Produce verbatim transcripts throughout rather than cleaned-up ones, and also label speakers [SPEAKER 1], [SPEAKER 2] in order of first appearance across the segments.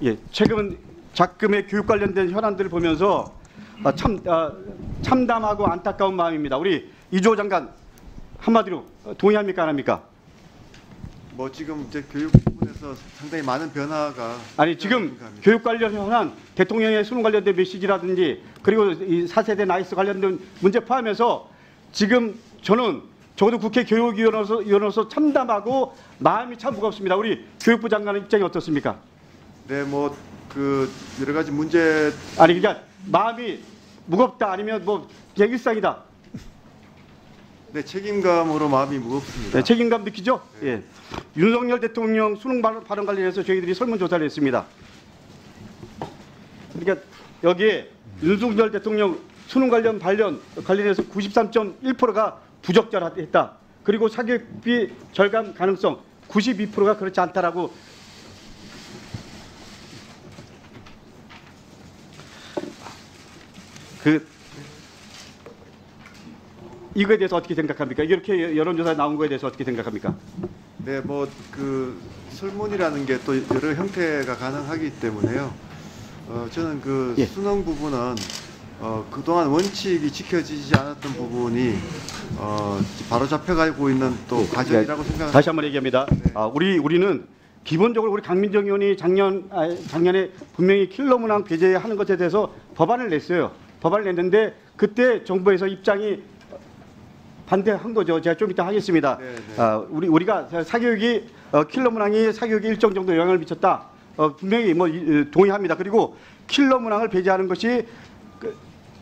[SPEAKER 1] 예, 최근 작금의 교육 관련된 현안들을 보면서 아, 참 아, 참담하고 안타까운 마음입니다. 우리 이주호 장관 한마디로 동의합니까 안 합니까?
[SPEAKER 2] 뭐 지금 이제 교육 부분에서 상당히 많은 변화가
[SPEAKER 1] 아니 지금 교육 관련 현안, 대통령의 수능 관련된 메시지라든지 그리고 이 사 세대 나이스 관련된 문제 포함해서 지금 저는 적어도 국회 교육위원으로서 위원으로서 참담하고 마음이 참 무겁습니다. 우리 교육부 장관의 입장이 어떻습니까?
[SPEAKER 2] 네, 뭐 그 여러 가지 문제
[SPEAKER 1] 아니 그러니까 마음이 무겁다 아니면 뭐 그냥 일상이다.
[SPEAKER 2] 네, 책임감으로 마음이 무겁습니다.
[SPEAKER 1] 네, 책임감 느끼죠?
[SPEAKER 2] 네.
[SPEAKER 1] 예. 윤석열 대통령 수능 발언, 발언 관련해서 저희들이 설문조사를 했습니다. 그러니까 여기에 윤석열 대통령 수능 관련 관련 관련해서 구십삼 점 일 퍼센트가 부적절했다. 그리고 사교육비 절감 가능성 구십이 퍼센트가 그렇지 않다라고. 그 이거에 대해서 어떻게 생각합니까? 이렇게 여론조사에 나온 거에 대해서 어떻게 생각합니까?
[SPEAKER 2] 네, 뭐 그 설문이라는 게 또 여러 형태가 가능하기 때문에요. 어, 저는 그
[SPEAKER 1] 예.
[SPEAKER 2] 수능 부분은 어, 그동안 원칙이 지켜지지 않았던 부분이 어, 바로 잡혀가고 있는 또 과정이라고 생각합니다.
[SPEAKER 1] 다시 한번 얘기합니다.
[SPEAKER 2] 네.
[SPEAKER 1] 아, 우리 우리는 기본적으로 우리 강민정 의원이 작년 아, 작년에 분명히 킬러 문항 배제하는 것에 대해서 법안을 냈어요. 법안을 냈는데 그때 정부에서 입장이 반대한 거죠. 제가 좀 이따 하겠습니다.
[SPEAKER 2] 네, 네.
[SPEAKER 1] 아, 우리 우리가 사교육이 어, 킬러 문항이 사교육에 일정 정도 영향을 미쳤다. 어, 분명히 뭐 이, 동의합니다. 그리고 킬러 문항을 배제하는 것이 그,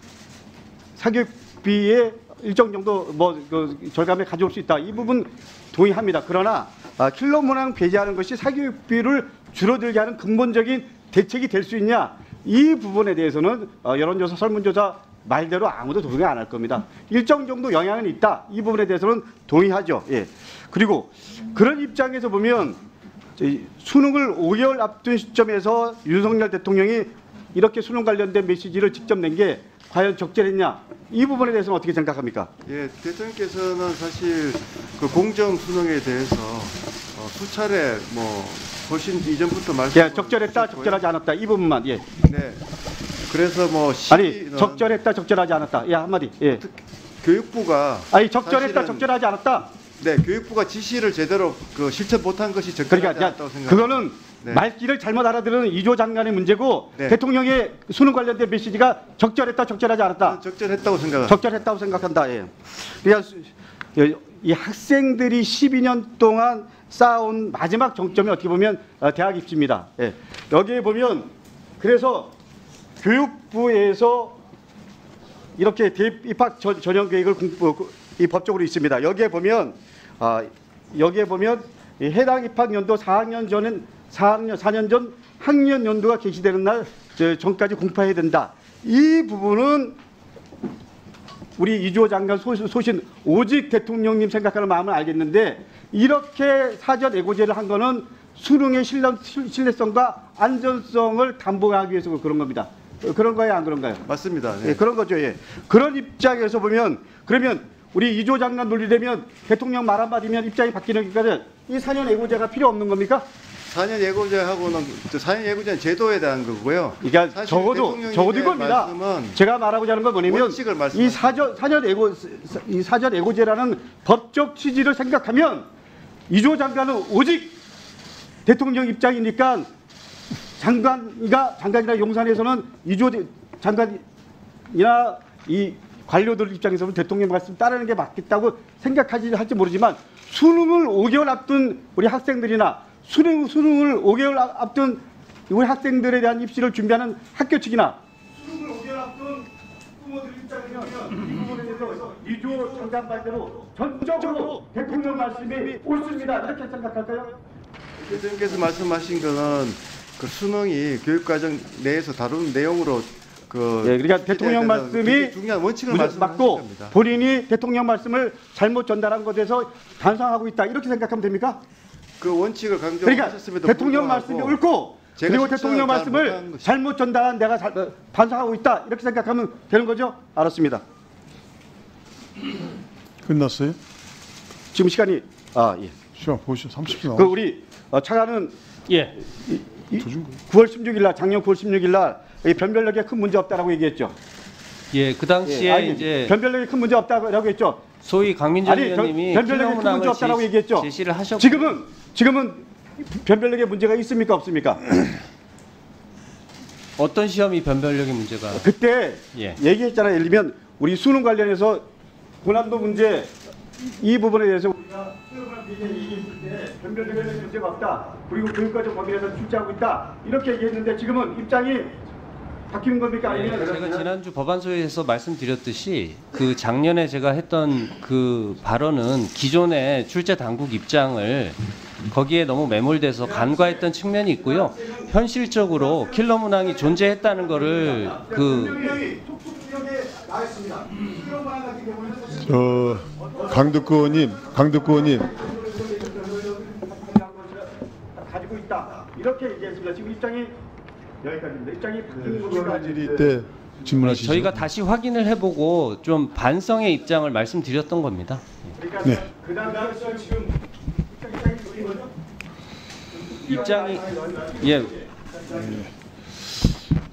[SPEAKER 1] 사교육비에 일정 정도 뭐 그, 절감에 가져올 수 있다. 이 부분 동의합니다. 그러나 아, 킬러 문항 배제하는 것이 사교육비를 줄어들게 하는 근본적인 대책이 될 수 있냐? 이 부분에 대해서는 어, 여론조사, 설문조사 말대로 아무도 동의 안 할 겁니다. 일정 정도 영향은 있다. 이 부분에 대해서는 동의하죠. 예. 그리고 그런 입장에서 보면 수능을 오 개월 앞둔 시점에서 윤석열 대통령이 이렇게 수능 관련된 메시지를 직접 낸 게 과연 적절했냐? 이 부분에 대해서는 어떻게 생각합니까?
[SPEAKER 2] 예, 대통령께서는 사실 그 공정 수능에 대해서 어, 수차례 뭐 훨씬 이전부터 말씀.
[SPEAKER 1] 예, 적절했다, 적절하지 않았다. 이 부분만. 예.
[SPEAKER 2] 네. 그래서 뭐
[SPEAKER 1] 아니 적절했다, 적절하지 않았다. 예, 한마디. 예.
[SPEAKER 2] 교육부가
[SPEAKER 1] 아니 적절했다,
[SPEAKER 2] 사실은-
[SPEAKER 1] 적절하지 않았다.
[SPEAKER 2] 네, 교육부가 지시를 제대로 그 실천 못한 것이 적절하지
[SPEAKER 1] 그러니까
[SPEAKER 2] 않다고 생각합니다.
[SPEAKER 1] 그거는
[SPEAKER 2] 네.
[SPEAKER 1] 말귀를 잘못 알아들은 이주호 장관의 문제고
[SPEAKER 2] 네.
[SPEAKER 1] 대통령의 수능 관련된 메시지가 적절했다, 적절하지 않았다.
[SPEAKER 2] 적절했다고 생각합니다.
[SPEAKER 1] 적절했다고 생각한다. 예. 그래서 이 학생들이 십이 년 동안 쌓아온 마지막 정점이 어떻게 보면 대학 입시입니다. 예. 여기에 보면 그래서 교육부에서 이렇게 대입학 전형 계획을 공부, 이 법적으로 있습니다. 여기에 보면 아, 여기에 보면 이 해당 입학 연도 사 학년 전은 사 학년 사 년 전 학년 연도가 개시되는 날 저, 전까지 공포해야 된다. 이 부분은 우리 이주호 장관 소신 오직 대통령님 생각하는 마음을 알겠는데 이렇게 사전 예고제를 한 거는 수능의 신뢰성과 안전성을 담보하기 위해서 그런 겁니다. 그런 거예요, 안 그런가요?
[SPEAKER 2] 맞습니다. 네.
[SPEAKER 1] 예, 그런 거죠. 예. 그런 입장에서 보면 그러면 우리 이주호 장관 논리되면 대통령 말 한마디면 입장이 바뀌는 것까지 이 사 년 예고제가 필요 없는 겁니까?
[SPEAKER 2] 사 년 예고제하고는 사 년 예고제는 제도에 대한 거고요.
[SPEAKER 1] 그러니까
[SPEAKER 2] 사실
[SPEAKER 1] 적어도
[SPEAKER 2] 대통령님의
[SPEAKER 1] 적어도 이겁니다.
[SPEAKER 2] 말씀은
[SPEAKER 1] 제가 말하고자 하는 건 뭐냐면
[SPEAKER 2] 원칙을
[SPEAKER 1] 이
[SPEAKER 2] 말씀하시는
[SPEAKER 1] 사전 사전 예고 이 사전 예고제라는 법적 취지를 생각하면 이주호 장관은 오직 대통령 입장이니까 장관이가 장관이나 용산에서는 이주호 장관이나 이 관료들 입장에서는 대통령 말씀 따르는 게 맞겠다고 생각하지 할지 모르지만 수능을 오 개월 앞둔 우리 학생들이나 수능 수능을 오 개월 앞둔 우리 학생들에 대한 입시를 준비하는 학교 측이나 수능을 오 개월 앞둔 부모들 입장이면 이 부분에 대해서 이주호 장관 말대로 전적으로 대통령 말씀이 옳습니다. 이렇게 생각할까요?
[SPEAKER 2] 대통령께서 말씀하신 거는 그 수능이 교육과정 내에서 다루는 내용으로 그
[SPEAKER 1] 예, 그러니까 대통령 말씀이
[SPEAKER 2] 중요한 원칙을
[SPEAKER 1] 맞고
[SPEAKER 2] 말씀하신 겁니다.
[SPEAKER 1] 본인이 대통령 말씀을 잘못 전달한 것에서 반성하고 있다 이렇게 생각하면 됩니까?
[SPEAKER 2] 그 원칙을
[SPEAKER 1] 그러니까
[SPEAKER 2] 강조하셨음에도
[SPEAKER 1] 대통령
[SPEAKER 2] 불구하고
[SPEAKER 1] 말씀이 옳고
[SPEAKER 2] 제가
[SPEAKER 1] 그리고
[SPEAKER 2] 실천을
[SPEAKER 1] 대통령
[SPEAKER 2] 잘
[SPEAKER 1] 말씀을
[SPEAKER 2] 못한 것이-
[SPEAKER 1] 잘못 전달한 내가 잘, 어, 반성하고 있다 이렇게 생각하면 되는 거죠? 알았습니다.
[SPEAKER 3] 끝났어요?
[SPEAKER 1] 지금 시간이 아 예.
[SPEAKER 3] 시간 보시죠. 삼십 초
[SPEAKER 1] 그
[SPEAKER 3] 남았어요.
[SPEAKER 1] 우리 어, 차관은
[SPEAKER 4] 예.
[SPEAKER 1] 이 구월 십육일 날 작년 구월 십육일 날 이 변별력에 큰 문제 없다라고 얘기했죠.
[SPEAKER 3] 예, 그 당시에
[SPEAKER 1] 예, 아니,
[SPEAKER 3] 이제
[SPEAKER 1] 변별력에 큰 문제 없다라고 했죠.
[SPEAKER 3] 소위 강민정
[SPEAKER 1] 아니, 변-
[SPEAKER 3] 의원님이
[SPEAKER 1] 변별력에 큰
[SPEAKER 3] 킬러문항을
[SPEAKER 1] 문제 없다라고 얘기했죠.
[SPEAKER 3] 제시를 하셨고
[SPEAKER 1] 지금은 지금은 변별력에 문제가 있습니까 없습니까?
[SPEAKER 3] 어떤 시험이 변별력의 문제가
[SPEAKER 1] 그때
[SPEAKER 3] 예.
[SPEAKER 1] 얘기했잖아요. 예를 들면 우리 수능 관련해서 고난도 문제 이 부분에 대해서 우리가 수능을 얘기했을 때 변별력에 문제가 없다. 그리고 교육과정 범위에서 출제하고 있다. 이렇게 얘기했는데 지금은 입장이 바뀌는 겁니까?
[SPEAKER 3] 네,
[SPEAKER 1] 아니면
[SPEAKER 3] 제가 지난주 법안소에서 말씀드렸듯이 그 작년에 제가 했던 그 발언은 기존의 출제 당국 입장을 거기에 너무 매몰돼서 간과했던 측면이 있고요. 현실적으로 킬러 문항이 존재했다는 거를 그
[SPEAKER 1] 분명히 톡톡 지역에 나왔습니다. 수능 문항 같은 경우는
[SPEAKER 4] 저 강덕구 의원님, 강덕구 의원님,
[SPEAKER 1] 가지고 있다. 이렇게 얘기했습니다. 지금 입장이 여기까지입니다. 입장이 바뀌는 겁니까?
[SPEAKER 4] 수원 질의 때 질문하시죠.
[SPEAKER 3] 저희가 다시 확인을 해보고 좀 반성의 입장을 말씀드렸던 겁니다.
[SPEAKER 1] 그러니까
[SPEAKER 4] 네.
[SPEAKER 1] 그 당시에 지금 입장이 바뀐 거죠?
[SPEAKER 3] 입장이 예
[SPEAKER 1] 네.